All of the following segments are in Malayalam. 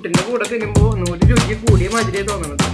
പുട്ടിന്റെ കൂടെ തിന്നുമ്പോൾ ഒന്നുകൂടി രുചി കൂടിയ മാതിരിയെ തോന്നുന്നത്.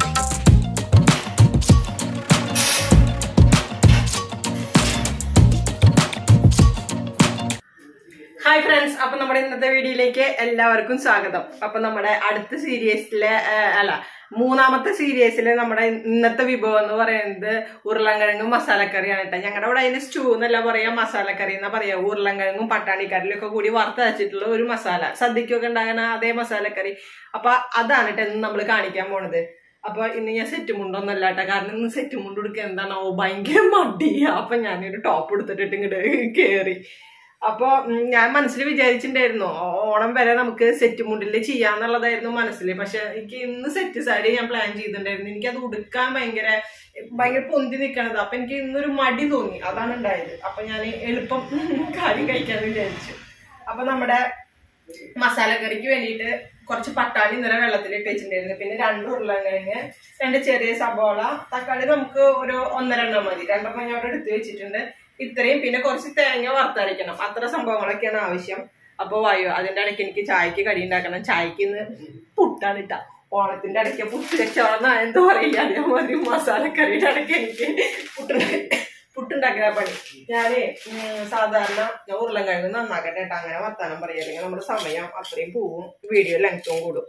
ഹായ് ഫ്രണ്ട്സ്, അപ്പൊ നമ്മുടെ ഇന്നത്തെ വീഡിയോയിലേക്ക് എല്ലാവർക്കും സ്വാഗതം. അപ്പൊ നമ്മുടെ അടുത്ത സീരീസിലെ മൂന്നാമത്തെ സീരീസിലെ നമ്മുടെ ഇന്നത്തെ വിഭവം എന്ന് പറയുന്നത് ഉരുളൻകിഴങ്ങും മസാലക്കറിയാണ് കേട്ടോ. ഞങ്ങളുടെ അവിടെ അതിന് സ്റ്റൂ എന്നല്ല പറയാ, മസാലക്കറി എന്നാ പറയാ. ഉരുളൻകിഴങ്ങും പട്ടാണിക്കറിയിലൊക്കെ കൂടി വറുത്തരച്ചിട്ടുള്ള ഒരു മസാല, സദ്യക്കൊക്കെ ഉണ്ടാകുന്ന അതേ മസാലക്കറി. അപ്പൊ അതാണ് കേട്ടോ ഇന്ന് നമ്മൾ കാണിക്കാൻ പോണത്. അപ്പൊ ഇന്ന് ഞാൻ സെറ്റ് മുണ്ടൊന്നല്ല കേട്ടോ, കാരണം ഇന്ന് സെറ്റ് മുണ്ട് എടുക്കുക എന്താണോ ഭയങ്കര മടിയാ. അപ്പൊ ഞാനൊരു ടോപ്പ് എടുത്തിട്ട് ഇങ്ങോട്ട് കേറി. അപ്പൊ ഞാൻ മനസ്സിൽ വിചാരിച്ചിട്ടുണ്ടായിരുന്നു ഓണം വരെ നമുക്ക് സെറ്റ് മുണ്ടില് ചെയ്യാന്നുള്ളതായിരുന്നു മനസ്സിൽ. പക്ഷെ എനിക്ക് ഇന്ന് സെറ്റ് സാരി ഞാൻ പ്ലാൻ ചെയ്തിട്ടുണ്ടായിരുന്നു. എനിക്കത് ഉടുക്കാൻ ഭയങ്കര പൊന്തി നിൽക്കണത്. അപ്പൊ എനിക്ക് ഇന്നൊരു മടി തോന്നി, അതാണ് ഉണ്ടായത്. അപ്പൊ ഞാൻ എളുപ്പം കാര്യം കഴിക്കാന്ന് വിചാരിച്ചു. അപ്പൊ നമ്മുടെ മസാലക്കറിക്ക് വേണ്ടിയിട്ട് കുറച്ച് പട്ടാണി ഇന്നലെ വെള്ളത്തിലിട്ട് വെച്ചിട്ടുണ്ടായിരുന്നു. പിന്നെ 2 ഉരുളൻകിഴങ്ങ്, 2 ചെറിയ സബോള, തക്കാളി നമുക്ക് ഒരു 1-2 മതി. 2 ഞാൻ അവിടെ എടുത്ത് വെച്ചിട്ടുണ്ട്. ഇത്രയും, പിന്നെ കുറച്ച് തേങ്ങ വറുത്തരയ്ക്കണം. അത്ര സംഭവങ്ങളൊക്കെയാണ് ആവശ്യം. അപ്പൊ വായു അതിന്റെ ഇടയ്ക്ക് എനിക്ക് ചായക്ക് കടി ഉണ്ടാക്കണം. ചായക്ക് ഇന്ന് പുട്ടാണ് ഇട്ട. ഓണത്തിന്റെ ഇടയ്ക്ക് പുട്ട് വെച്ചോളന്നാ എന്തോ പറയില്ല, അതേമാതിരി മസാലക്കറിയുടെ ഇടയ്ക്ക് എനിക്ക് പുട്ടുണ്ടാക്കുന്ന പണി. ഞാന് സാധാരണ ഉരുളൻകിഴങ്ങ് നന്നാക്കട്ടെ കേട്ടോ, അങ്ങനെ വർത്താനം പറയാ. അല്ലെങ്കിൽ നമ്മുടെ സമയം അത്രയും പോവും, വീഡിയോ ലെങ്ത്തും കൂടും.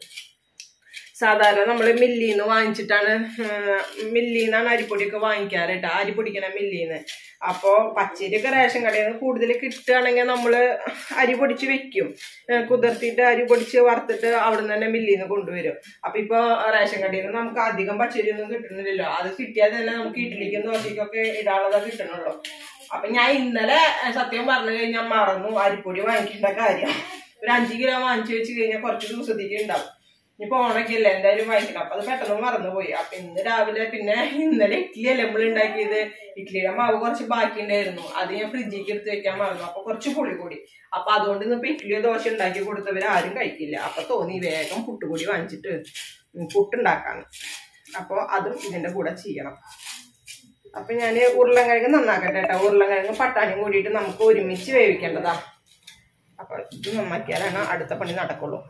സാധാരണ നമ്മൾ മില്ലിന്ന് വാങ്ങിച്ചിട്ടാണ്, മില്ലിന്നാണ് അരിപ്പൊടിയൊക്കെ വാങ്ങിക്കാറ് കേട്ടോ, അരിപ്പൊടിക്കണ മില്ലിന്ന്. അപ്പോൾ പച്ചരിയൊക്കെ റേഷൻ കടയിൽ നിന്ന് കൂടുതൽ കിട്ടുകയാണെങ്കിൽ നമ്മൾ അരി പൊടിച്ച് വെക്കും, കുതിർത്തിയിട്ട് അരി പൊടിച്ച് വറുത്തിട്ട് അവിടെ നിന്ന് തന്നെ മില്ലിന്ന് കൊണ്ടുവരും. അപ്പൊ ഇപ്പൊ റേഷൻ കടയിൽ നിന്ന് നമുക്ക് അധികം പച്ചരിയൊന്നും കിട്ടുന്നില്ലല്ലോ. അത് കിട്ടിയാൽ തന്നെ നമുക്ക് ഇഡ്ഡലിക്കും ദോശയ്ക്കൊക്കെ ഇടാനുള്ളതാ കിട്ടണുള്ളൂ. അപ്പൊ ഞാൻ ഇന്നലെ സത്യം പറഞ്ഞു കഴിഞ്ഞാൽ മറന്നു അരിപ്പൊടി വാങ്ങിക്കേണ്ട കാര്യം. ഒരു 5 കിലോ വാങ്ങിച്ചു വെച്ച് കഴിഞ്ഞാൽ കുറച്ച് ദിവസത്തേക്ക് ഉണ്ടാവും. ഇനിയിപ്പോ ഓണൊക്കെ അല്ലേ, എന്തായാലും വാങ്ങിക്കണം. അപ്പൊ അത് പെട്ടെന്ന് മറന്നുപോയി. അപ്പൊ ഇന്ന് രാവിലെ, പിന്നെ ഇന്നലെ ഇഡ്ഡലി അല്ലേ നമ്മൾ ഉണ്ടാക്കിയത്, ഇഡ്ഡലിയുടെ മാവ് കുറച്ച് ബാക്കി ഉണ്ടായിരുന്നു. അത് ഞാൻ ഫ്രിഡ്ജിലേക്ക് എടുത്ത് വെക്കാൻ മറന്നു. അപ്പൊ കുറച്ച് പുളി കൂടി. അപ്പൊ അതുകൊണ്ട് ഇന്നിപ്പോ ഇഡ്ഡലിയോ ദോശ ഉണ്ടാക്കി കൊടുത്തവർ ആരും കഴിക്കില്ല. അപ്പൊ തോന്നി വേഗം പുട്ടുകൂടി വാങ്ങിച്ചിട്ട് പുട്ടുണ്ടാക്കാണ്. അപ്പൊ അതും ഇതിന്റെ കൂടെ ചെയ്യണം. അപ്പൊ ഞാൻ ഉരുളൻകിഴങ്ങ് നന്നാക്കട്ടെ കേട്ടോ. ഉരുളൻകിഴങ്ങ് പട്ടാണിയും കൂടിയിട്ട് നമുക്ക് ഒരുമിച്ച് വേവിക്കേണ്ടതാ. അപ്പൊ ഇത് നന്നാക്കിയാലാണ് അടുത്ത പണി നടക്കുള്ളൂ.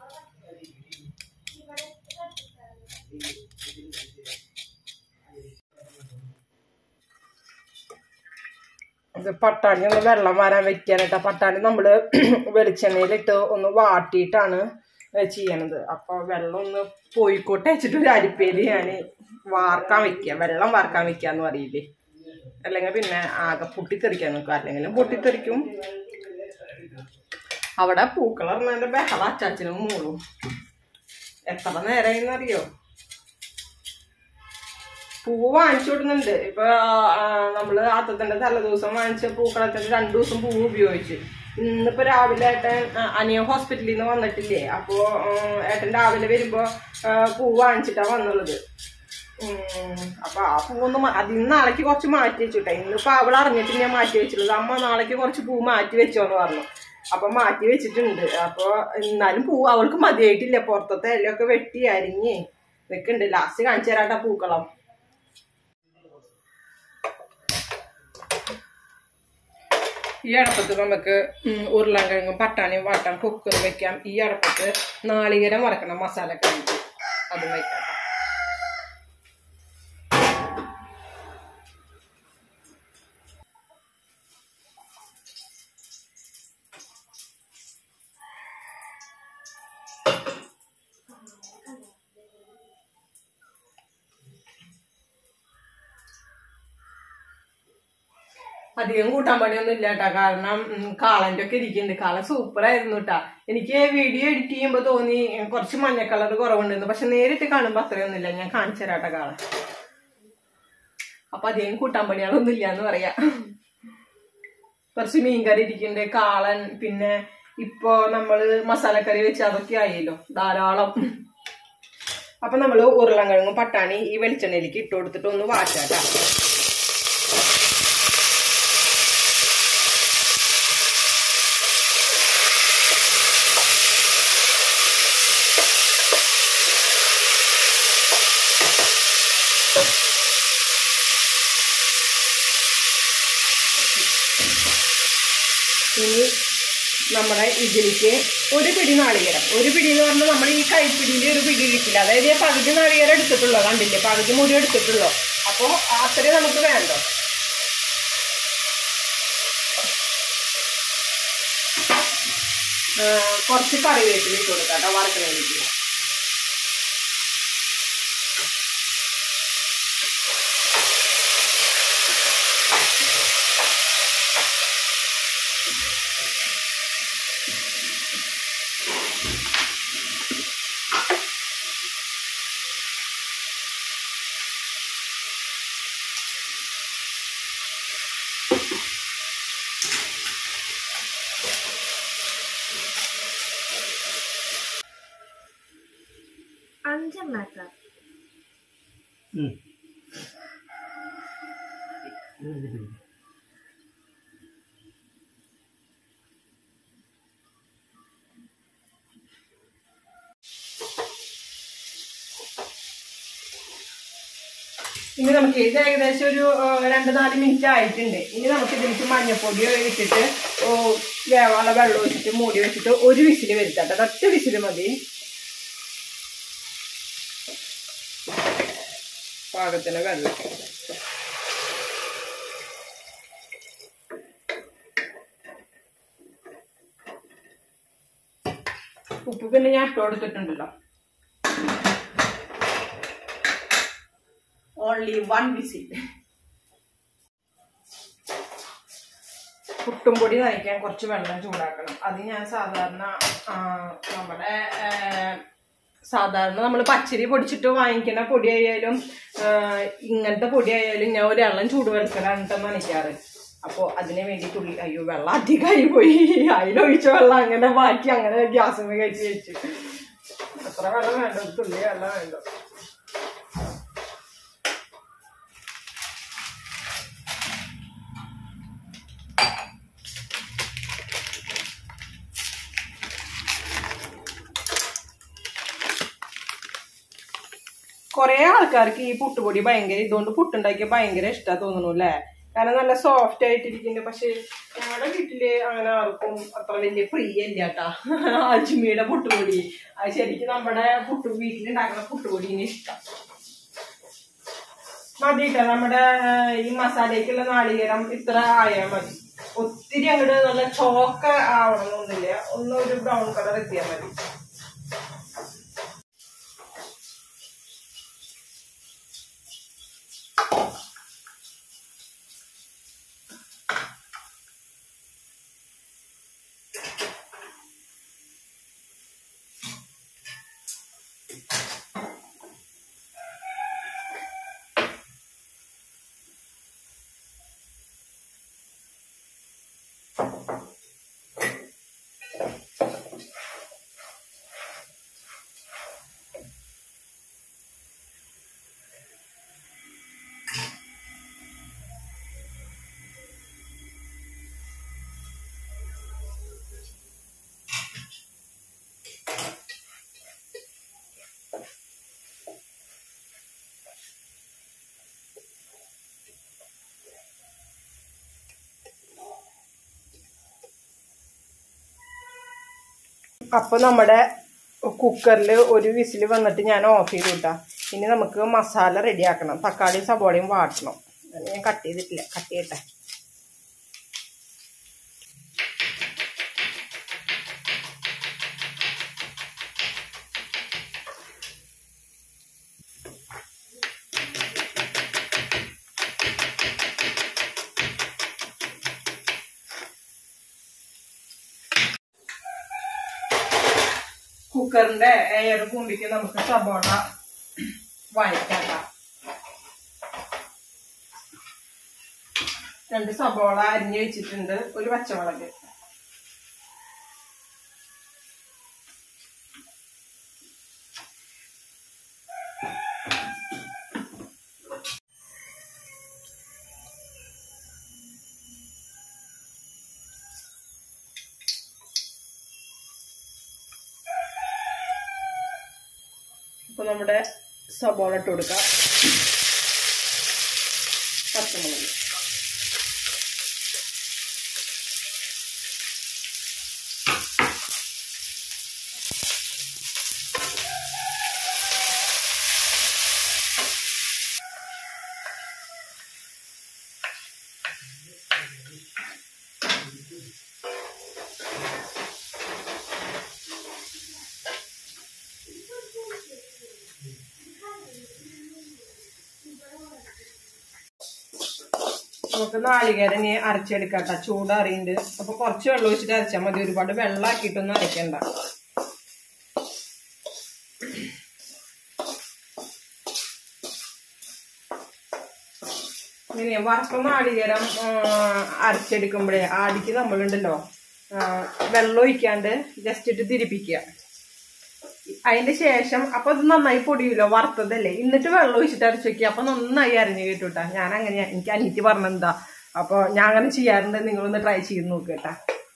ഇത് പട്ടാണി ഒന്ന് വെള്ളം വരാൻ വെക്കാനായിട്ടാ. പട്ടാണി നമ്മള് വെളിച്ചെണ്ണയിലിട്ട് ഒന്ന് വാട്ടിയിട്ടാണ് ചെയ്യണത്. അപ്പൊ വെള്ളം ഒന്ന് പോയിക്കോട്ടെ വെച്ചിട്ട് ഒരു അരിപ്പേര് ഞാൻ വാർക്കാൻ വെക്കുക, വെള്ളം വാർക്കാൻ വെക്കാന്ന് പറയില്ലേ. അല്ലെങ്കിൽ പിന്നെ ആകെ പൊട്ടിത്തെറിക്കാൻ നിൽക്കും, അല്ലെങ്കിലും പൊട്ടിത്തെറിക്കും. അവിടെ പൂക്കളറിഞ്ഞതിന്റെ ബഹള അച്ചാച്ചനും മൂളും. എത്ര നേരമായിന്നറിയോ പൂവ് വാങ്ങിച്ചു കൊടുക്കുന്നുണ്ട്. ഇപ്പൊ നമ്മള് അത്തത്തിന്റെ തലേദിവസം വാങ്ങിച്ച പൂക്കളത്തിന്റെ 2 ദിവസം പൂവ് ഉപയോഗിച്ചു. ഇന്നിപ്പോ രാവിലെ ഏട്ടൻ അനിയ ഹോസ്പിറ്റലിൽ നിന്ന് വന്നിട്ടില്ലേ, അപ്പോ ഏട്ടൻ രാവിലെ വരുമ്പോ പൂവ് വാങ്ങിച്ചിട്ടാ വന്നുള്ളത്. അപ്പൊ ആ പൂവൊന്നും അതിന് നാളേക്ക് കുറച്ച് മാറ്റി വെച്ചുട്ടെ. ഇന്നിപ്പോ അവൾ അറിഞ്ഞിട്ട് ഞാൻ മാറ്റി വെച്ചിട്ടുള്ളത്. അമ്മ നാളേക്ക് കുറച്ച് പൂവ് മാറ്റി വെച്ചോന്ന് പറഞ്ഞു. അപ്പൊ മാറ്റി വെച്ചിട്ടുണ്ട്. അപ്പൊ എന്നാലും പൂവ് അവൾക്ക് മതിയായിട്ടില്ല. പുറത്തത്തെ എല്ലൊക്കെ വെട്ടി അരിഞ്ഞ് നിൽക്കുന്നുണ്ട്. ലാസ്റ്റ് കാണിച്ചു തരാട്ടാ പൂക്കളം. ഈ അടപ്പത്ത് നമുക്ക് ഉരുളൻകിഴങ്ങും പട്ടാണിയും വാട്ടാൻ കുക്കർ വെക്കാം. ഈ അടപ്പത്ത് നാളികേരം വറക്കണം, മസാലക്കറി അതും വെക്കാം. അധികം കൂട്ടാൻ പണിയൊന്നും ഇല്ല കേട്ടാ, കാരണം കാളന്റെ ഒക്കെ ഇരിക്കുന്നുണ്ട്. കാളൻ സൂപ്പർ ആയിരുന്നു കേട്ടാ. എനിക്ക് വീഡിയോ എഡിറ്റ് ചെയ്യുമ്പോ തോന്നി കുറച്ച് മഞ്ഞ കളർ കുറവുണ്ടെന്ന്, പക്ഷെ നേരിട്ട് കാണുമ്പോ അത്രയൊന്നുമില്ല. ഞാൻ കാണിച്ചു തരാട്ടാ കാളൻ. അപ്പൊ അധികം കൂട്ടാൻ പണികളൊന്നും ഇല്ല എന്ന് പറയാ. കുറച്ച് മീൻകറി ഇരിക്കുന്നുണ്ട്, കാളൻ, പിന്നെ ഇപ്പൊ നമ്മള് മസാലക്കറി വെച്ച് അതൊക്കെ ആയല്ലോ ധാരാളം. അപ്പൊ നമ്മള് ഉരുളൻകിഴങ്ങും പട്ടാണി ഈ വെളിച്ചെണ്ണയിലേക്ക് ഇട്ട് കൊടുത്തിട്ട് ഒന്ന് വാറ്റാട്ടാ. ഇനി നമ്മുടെ ഇതിലേക്ക് ഒരു പിടി നാളികേരം. ഒരു പിടി എന്ന് പറഞ്ഞാൽ നമ്മൾ ഈ കൈപ്പിടിയിൽ ഒരു പിടി കിട്ടില്ല. അതായത് പകുതി നാളികേരം എടുത്തിട്ടുള്ളൂ, കണ്ടില്ലേ, പകുതി മുടി എടുത്തിട്ടുള്ളൂ. അപ്പോൾ അത്രയും നമുക്ക് വേണ്ടോ. കുറച്ച് കറിവേപ്പില ഇട്ട് കൊടുക്കാം കേട്ടോ വറുക്കണേലേക്ക്. അഞ്ചെണ്ണാക്കാം. ഇനി നമുക്ക് ഇത് ഏകദേശം ഒരു 2-4 മിനിറ്റ് ആയിട്ടുണ്ട്. ഇനി നമുക്ക് ഇതിലേക്ക് മഞ്ഞപ്പൊടി ഇട്ടിട്ട് വേവാനുള്ള വെള്ളം ഒഴിച്ചിട്ട് മൂടി വെച്ചിട്ട് ഒരു വിസിൽ വരുത്താട്ടെ. ഒറ്റ വിസിൽ മതി. പാകത്തിന് വെള്ളം. ഉപ്പ് പിന്നെ ഞാൻ ഇട്ട് കൊടുത്തിട്ടുണ്ടല്ലോ. Only 1 whistle. പുട്ടും പൊടി നനയ്ക്കാൻ കുറച്ച് വെള്ളം ചൂടാക്കണം. അത് ഞാൻ സാധാരണ നമ്മൾ പച്ചരി പൊടിച്ചിട്ട് വാങ്ങിക്കുന്ന പൊടിയായാലും ഇങ്ങനത്തെ പൊടിയായാലും ഞാൻ ഒരു വെള്ളം ചൂടുവെടുക്കലാണ് നനയ്ക്കാറ്. അപ്പോൾ അതിന് വേണ്ടിയിട്ടുള്ളി വെള്ളം അധികമായി പോയി. അതിലൊഴിച്ച വെള്ളം അങ്ങനെ ബാക്കി അങ്ങനെ ഗ്യാസ് കഴിച്ച് വെച്ചു. എത്ര വെള്ളം വേണ്ട, തുള്ളി വെള്ളം വേണ്ട. കുറെ ആൾക്കാർക്ക് ഈ പുട്ടുപൊടി ഭയങ്കര ഇതുകൊണ്ട് പുട്ടുണ്ടാക്കിയ ഭയങ്കര ഇഷ്ടം തോന്നുന്നു അല്ലേ? കാരണം നല്ല സോഫ്റ്റ് ആയിട്ടിരിക്കുന്നു. പക്ഷെ ഞങ്ങളുടെ വീട്ടില് അങ്ങനെ ആർക്കും അത്ര വലിയ പ്രിയല്ല കേട്ടാ അജ്മിയുടെ പുട്ടുപൊടി. അത് ശരിക്കും നമ്മുടെ വീട്ടിലുണ്ടാക്കുന്ന പുട്ടുപൊടിന് ഇഷ്ടം. മതി കേട്ടോ. നമ്മുടെ ഈ മസാലയ്ക്കുള്ള നാളികേരം ഇത്ര ആയാൽ മതി. ഒത്തിരി അങ്ങോട്ട് നല്ല ചോക്ക ആവണമെന്നൊന്നുമില്ല. ഒരു ബ്രൗൺ കളർ എത്തിയാൽ മതി. അപ്പോൾ നമ്മുടെ കുക്കറിൽ ഒരു വിസിൽ വന്നിട്ട് ഞാൻ ഓഫ് ചെയ്ത് വിട്ടാ. ഇനി നമുക്ക് മസാല റെഡിയാക്കണം. തക്കാളിയും സബോളയും വാട്ടണം. ഞാൻ കട്ട് ചെയ്തിട്ടില്ല, കട്ട് ചെയ്യട്ടെ. കുക്കറിന്റെ എയർ കൂമ്പിക്ക് നമുക്ക് സബോള വഴറ്റാം. 2 സബോള അരിഞ്ഞ് വെച്ചിട്ടുണ്ട്. ഒരു പച്ചമുളക്. അപ്പോൾ നമ്മുടെ സബോള ഇട്ട് കൊടുക്കാം. പച്ചമുളക്, നമുക്ക് നാളികേരം അരച്ചെടുക്കാട്ട. ചൂടറിയുണ്ട്. അപ്പൊ കുറച്ച് വെള്ളം ഒഴിച്ചിട്ട് അരച്ചാൽ മതി. ഒരുപാട് വെള്ളമാക്കിയിട്ടൊന്നും അരയ്ക്കണ്ട. ഇങ്ങനെ വറുത്ത നാളികേരം അരച്ചെടുക്കുമ്പോഴേ ആടിക്ക് നമ്മളുണ്ടല്ലോ വെള്ളം ഒഴിക്കാണ്ട് ജസ്റ്റ് ഇട്ട് തിരിപ്പിക്കുക. അതിന്റെ ശേഷം അപ്പൊ അത് നന്നായി പൊടിയൂല്ലോ, വറുത്തതല്ലേ. എന്നിട്ട് വെള്ളം ഒഴിച്ചിട്ട് അരച്ച് വെക്കുക. അപ്പൊ നന്നായി അരിഞ്ഞു കേട്ടുട്ടാ. ഞാൻ അങ്ങനെയാ, എനിക്ക് അനിയത്തി പറഞ്ഞെന്താ. അപ്പൊ ഞാൻ അങ്ങനെ ചെയ്യാറുണ്ട്. നിങ്ങളൊന്ന് ട്രൈ ചെയ്ത് നോക്കേട്ടാ.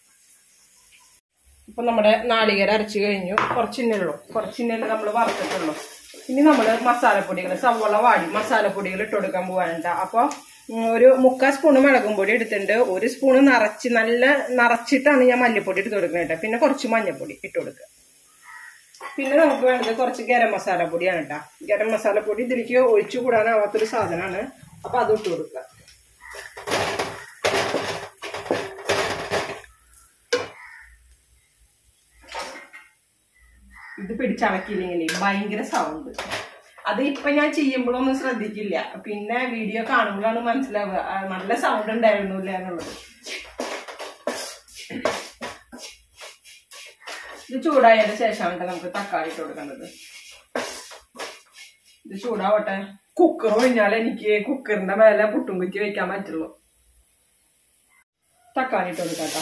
ഇപ്പൊ നമ്മുടെ നാളികേരം അരച്ചു കഴിഞ്ഞു. കുറച്ചിന്നല്ലേ നമ്മൾ വറുത്തിട്ടുള്ളൂ. ഇനി നമ്മൾ മസാലപ്പൊടികൾ, സവോള വാടി മസാലപ്പൊടികൾ ഇട്ട് കൊടുക്കാൻ പോവാനുണ്ടാ. അപ്പൊ ഒരു 3/4 സ്പൂണ് മുളകും പൊടി എടുത്തിട്ടുണ്ട്. 1 സ്പൂണ് നിറച്ചിട്ടാണ് ഞാൻ മല്ലിപ്പൊടി ഇട്ട് കൊടുക്കുന്നത് കേട്ടോ. പിന്നെ കുറച്ച് മഞ്ഞൾപ്പൊടി ഇട്ട് കൊടുക്കുക. പിന്നെ നമുക്ക് വേണ്ടത് കുറച്ച് ഗരം മസാല പൊടിയാണ് കേട്ടോ. ഗരം മസാല പൊടി ഇതിലേക്ക് ഒഴിച്ചു കൂടാനാവാത്തൊരു സാധനമാണ്. അപ്പൊ അത് ഇട്ട് കൊടുക്കുക. ഇത് പിടിച്ചടക്കിയില്ലെങ്കിൽ ഭയങ്കര സൗണ്ട്. അത് ഇപ്പൊ ഞാൻ ചെയ്യുമ്പോഴൊന്നും ശ്രദ്ധിക്കില്ല. പിന്നെ വീഡിയോ കാണുമ്പോഴാണ് മനസ്സിലാവുക നല്ല സൗണ്ട് ഉണ്ടായിരുന്നില്ല എന്നുള്ളത്. ഇത് ചൂടായതിന് ശേഷമാണ് നമുക്ക് തക്കാളി ഇട്ട് കൊടുക്കേണ്ടത്. ഇത് ചൂടാവട്ടെ. കുക്കർ കഴിഞ്ഞാൽ എനിക്ക് കുക്കറിന്റെ മേലെ പുട്ടും കുറ്റി വെക്കാൻ പറ്റുള്ളൂ. തക്കാളി ഇട്ട് കൊടുക്കാട്ടോ.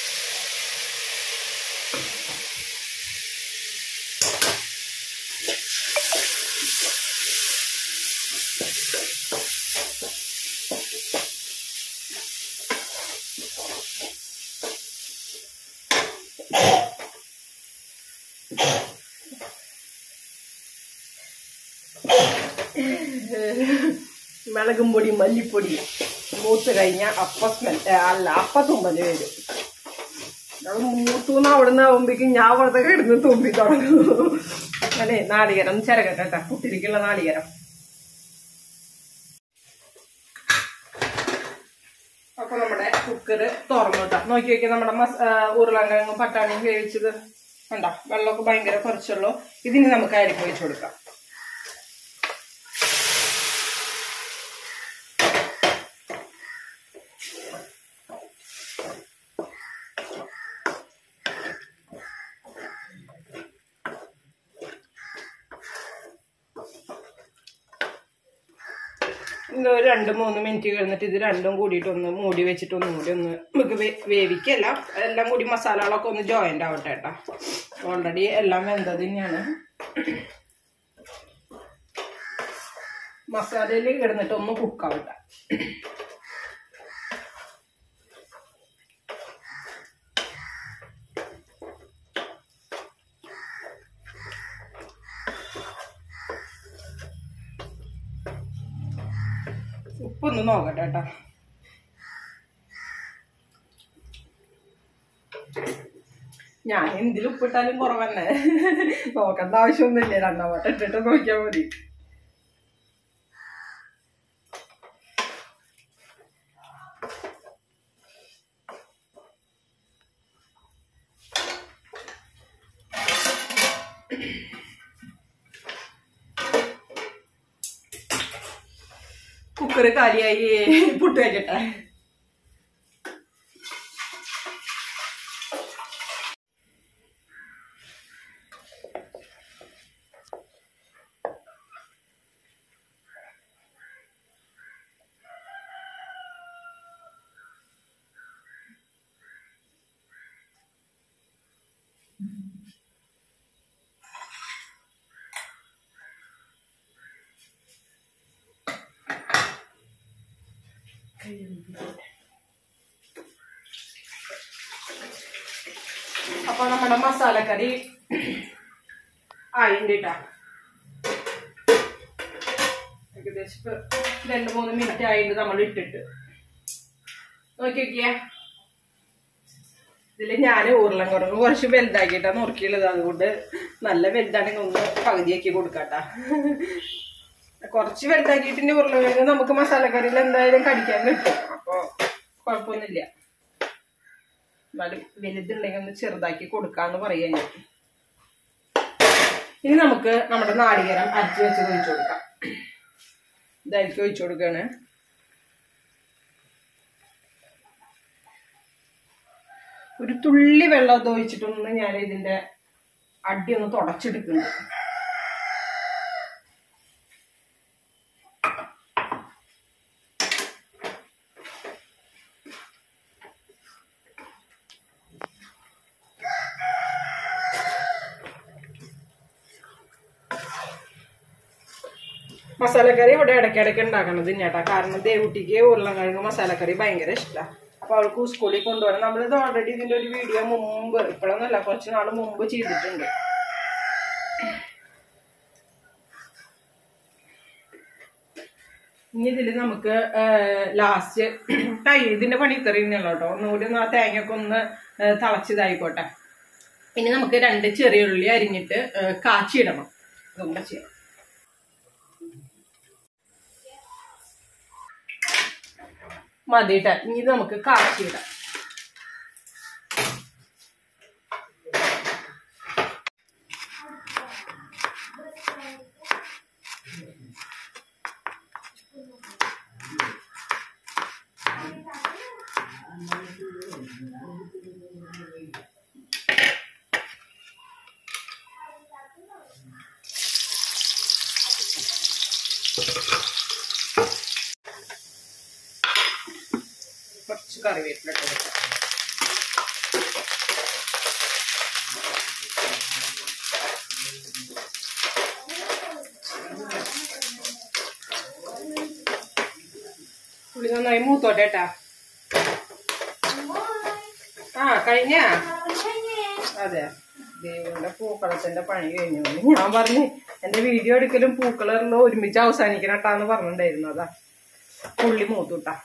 മുളകും പൊടി മല്ലിപ്പൊടി മൂത്ത് കഴിഞ്ഞാൽ അപ്പ തുമ്പല് വരും. അത് മൂത്തൂന്ന് അവിടുന്ന് ആവുമ്പോഴേക്കും ഞാൻ അവിടുത്തെ കിടന്ന് തുമ്പി തുടങ്ങും. അതെ, നാളികേരം ചിരകട്ടെ. പുട്ടിരിക്കുള്ള നാളികേരം. അപ്പൊ നമ്മുടെ കുക്കറ് തുറന്നുട്ടാ. നോക്കി നോക്കി നമ്മുടെ ഉരുളക്കിഴങ്ങും പട്ടാണിയും വേവിച്ചത് കണ്ടോ. വെള്ളമൊക്കെ ഭയങ്കര കുറച്ചുള്ളൂ. ഇതിന് നമുക്ക് അരിക്ക് ഒഴിച്ചു കൊടുക്കാം. ഇത് 2-3 മിനിറ്റ് കഴിഞ്ഞിട്ട് ഇത് രണ്ടും കൂടിയിട്ട് ഒന്ന് മൂടി വെച്ചിട്ട് ഒന്നും കൂടി ഒന്ന് നമുക്ക് വേവിക്കല്ല. എല്ലാം കൂടി മസാലകളൊക്കെ ഒന്ന് ജോയിന്റ് ആവട്ടെ കേട്ടോ. ഓൾറെഡി എല്ലാം വെന്തത് തന്നെയാണ്. മസാലയിൽ കിടന്നിട്ട് ഒന്ന് കുക്കാവട്ടെ. ഉപ്പൊന്ന് നോക്കട്ടെ കേട്ടോ. ഞാൻ എന്തിലും ഉപ്പിട്ടാലും കുറവന്നെ. നോക്കേണ്ട ആവശ്യമൊന്നുമില്ല. 2 വട്ടം ഇട്ടിട്ട് നോക്കിയാൽ മതി. കുക്കറ് കാലിയായി. പുട്ട് വെക്കട്ടെ. അപ്പൊ നമ്മുടെ മസാലക്കറി ആയിട്ടാ. ഏകദേശം 2-3 മിനിറ്റ് ആയിട്ട് നമ്മൾ ഇട്ടിട്ട് നോക്കിയ. ഇതില് ഞാൻ ഉരുളൻകിഴങ്ങ് കുറച്ച് വലുതാക്കിയിട്ടാണ് നുറുക്കിയുള്ളത്. അതുകൊണ്ട് നല്ല വലുതാണെങ്കിൽ ഒന്ന് പകുതിയാക്കി കൊടുക്കാട്ടാ. കുറച്ച് വലുതാക്കിയിട്ട് ഉരുളക്കിഴങ്ങ് നമുക്ക് മസാലക്കറിയിൽ എന്തായാലും കടിക്കാൻ കിട്ടും. അപ്പൊ കുഴപ്പമൊന്നുമില്ല. എന്നാലും വലുതുണ്ടെങ്കിൽ ഒന്ന് ചെറുതാക്കി കൊടുക്കാന്ന് പറയാ ഞാൻ. ഇനി നമുക്ക് നമ്മുടെ നാളികേരം അരച്ച് വെച്ചത് ഒഴിച്ചു കൊടുക്കാം. ഇതായിരിക്കും ഒഴിച്ചു കൊടുക്കാണ്. ഒരു തുള്ളി വെള്ളം ഒഴിച്ചിട്ടൊന്ന് ഞാൻ ഇതിന്റെ അടി ഒന്ന് തുടച്ചെടുക്കുന്നു. മസാലക്കറി ഇവിടെ ഇടയ്ക്കിടയ്ക്ക് ഉണ്ടാക്കണത് ചേട്ടാ. കാരണം ദേവുട്ടിക്ക് ഉരുളക്കിഴങ്ങ് മസാലക്കറി ഭയങ്കര ഇഷ്ടമാണ്. അപ്പൊ അവൾക്ക് സ്കൂളിൽ കൊണ്ടുപോകണം. നമ്മളിത് ഓൾറെഡി ഇതിന്റെ ഒരു വീഡിയോ മുമ്പ്, ഇപ്പോഴൊന്നുമല്ല, കുറച്ച് നാൾ മുമ്പ് ചെയ്തിട്ടുണ്ട്. ഇനി ഇതില് നമുക്ക് ലാസ്റ്റ് ഇതിന്റെ പണി ഇത്രയുള്ളൂ കേട്ടോ. ഒന്നുകൂടി ആ തേങ്ങയൊക്കെ ഒന്ന് തിളച്ചതായിക്കോട്ടെ. ഇനി നമുക്ക് 2 ചെറിയ ഉള്ളി അരിഞ്ഞിട്ട് കാച്ചിയിടണം. ഇതൊന്നും ചെയ്യണം. മതിയിട്ട ഇനി ഇത് നമുക്ക് കാച്ചിയിടാം. കുറച്ച് കറിവേപ്പില കൊടുക്കാം. പുളി നന്നായി മൂത്തോട്ടെ ട്ടാ. കഴിഞ്ഞ അതെ, ദേവുന്റെ പൂക്കളത്തിന്റെ പണി കഴിഞ്ഞു. ഞാൻ പറഞ്ഞു എന്റെ വീഡിയോ എടുക്കലും പൂക്കളെല്ലാം ഒരുമിച്ച് അവസാനിക്കണട്ടാന്ന് പറഞ്ഞിട്ടുണ്ടായിരുന്നു. അതാ പുള്ളി മൂത്തുട്ടാ.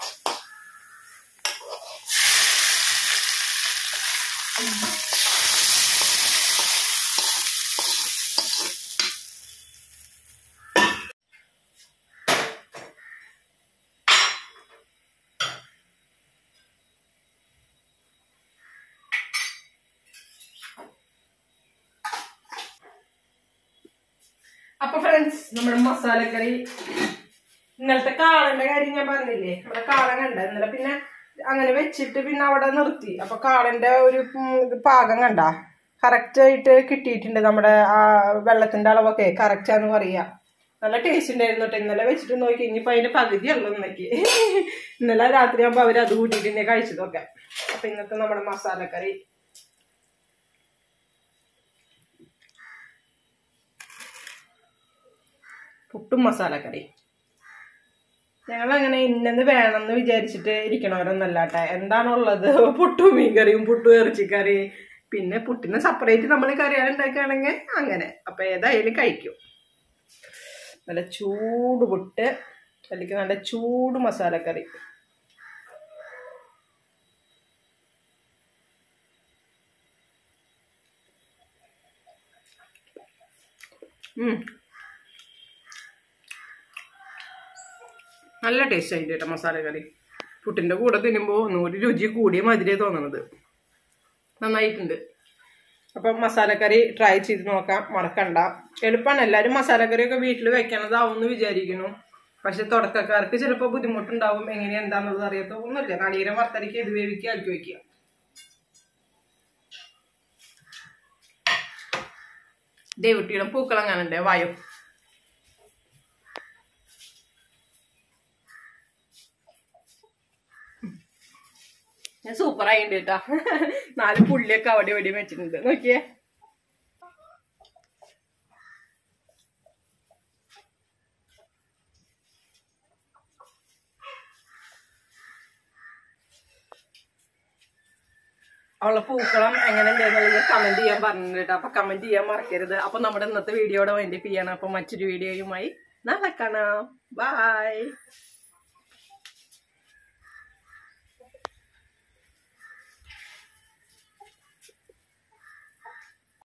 അപ്പൊ ഫ്രണ്ട്സ്, നമ്മുടെ മസാലക്കറി, ഇന്നലത്തെ കാളന്റെ കാര്യം ഞാൻ പറഞ്ഞില്ലേ, നമ്മുടെ കാളൻ കണ്ട ഇന്നലെ. പിന്നെ അങ്ങനെ വെച്ചിട്ട് പിന്നെ അവിടെ നിർത്തി. അപ്പൊ കാളന്റെ ഒരു പാകം കണ്ട കറക്റ്റ് ആയിട്ട് കിട്ടിയിട്ടുണ്ട്. നമ്മുടെ ആ വെള്ളത്തിന്റെ അളവൊക്കെ കറക്റ്റാന്ന് പറയാ. നല്ല ടേസ്റ്റ് ഉണ്ടായിരുന്നു കേട്ടോ. ഇന്നലെ വെച്ചിട്ട് നോക്കി. ഇനിയിപ്പോ അതിന്റെ പകുതി ഉള്ളു ഇന്നേക്ക്. ഇന്നലെ രാത്രി ആകുമ്പോ അവര് അത് കൂട്ടിയിട്ട് തന്നെ കഴിച്ചതൊക്കെ. അപ്പൊ ഇന്നത്തെ നമ്മുടെ മസാലക്കറി പുട്ടും മസാലക്കറി. ഞങ്ങളങ്ങനെ ഇന്നത് വേണമെന്ന് വിചാരിച്ചിട്ട് ഇരിക്കണവരൊന്നല്ലാട്ടെ. എന്താണുള്ളത്, പുട്ടും മീൻകറിയും പുട്ടും ഇറച്ചിക്കറി. പിന്നെ പുട്ടിന് സെപ്പറേറ്റ് നമ്മൾ കറിയാണ് ഉണ്ടാക്കുകയാണെങ്കിൽ അങ്ങനെ. അപ്പൊ ഏതായാലും കഴിക്കും. നല്ല ചൂട് പുട്ട്, അല്ലെങ്കിൽ നല്ല ചൂട് മസാലക്കറി. നല്ല ടേസ്റ്റ് ആയിട്ട് കേട്ടോ മസാലക്കറി. പുട്ടിന്റെ കൂടെ തിന്നുമ്പോൾ ഒന്നുകൂടി രുചി കൂടിയ മധുരേ തോന്നണത്. നന്നായിട്ടുണ്ട്. അപ്പം മസാലക്കറി ട്രൈ ചെയ്ത് നോക്കാം, മറക്കണ്ട. എളുപ്പമാണ്. എല്ലാവരും മസാലക്കറിയൊക്കെ വീട്ടിൽ വെക്കണതാവുമെന്ന് വിചാരിക്കുന്നു. പക്ഷെ തുടക്കക്കാർക്ക് ചിലപ്പോൾ ബുദ്ധിമുട്ടുണ്ടാവും. എങ്ങനെയാ എന്താന്നുള്ളത് അറിയാത്ത ഒന്നുമില്ല. നാളികേരം വറുത്തരയ്ക്ക് ഇത് വേവിക്കുക, ആക്കി വയ്ക്കുക. ദേവുട്ടിയുടെ പൂക്കളങ്ങാനുണ്ട് വായു. ഞാൻ സൂപ്പർ ആയിട്ടുണ്ട് കേട്ടാ. 4 പുള്ളിയൊക്കെ അവിടെ എവിടെയും വെച്ചിട്ടുണ്ട്. നോക്കിയേ. അവളെ പൂക്കളം എങ്ങനെ ഉണ്ടെന്നുള്ളത് കമന്റ് ചെയ്യാൻ പറഞ്ഞിട്ട്. അപ്പൊ കമന്റ് ചെയ്യാൻ മറക്കരുത്. അപ്പൊ നമ്മുടെ ഇന്നത്തെ വീഡിയോയുടെ വൈൻഡപ്പ് ചെയ്യണം. അപ്പൊ മറ്റൊരു വീഡിയോയുമായി നാളെ കാണാം. ബൈ.